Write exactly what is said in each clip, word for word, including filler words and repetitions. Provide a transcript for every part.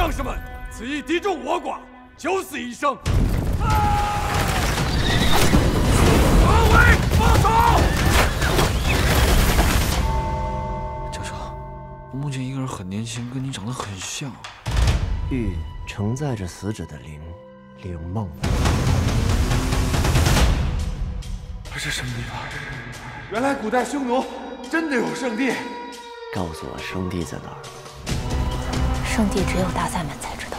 将士们，此役敌众我寡，九死一生。啊！合围，放手！ 教授，我梦见一个人很年轻，跟你长得很像。 玉承载着死者的灵，灵梦。 这是什么地方？ 原来古代匈奴真的有圣地。 告诉我圣地在哪儿？ 圣地只有大赛们才知道。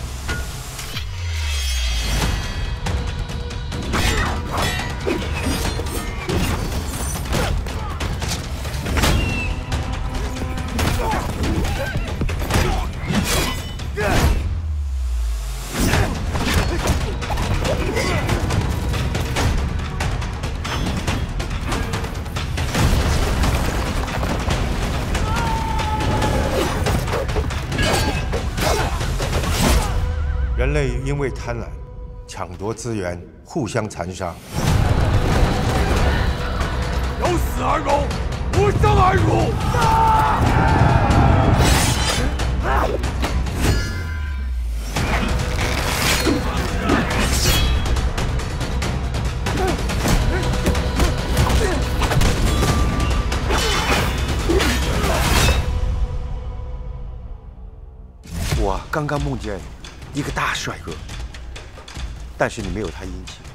人类因为贪婪、抢夺资源，互相残杀。 有死而荣，无生而辱。 我刚刚梦见一个大帅哥，但是你没有他殷勤。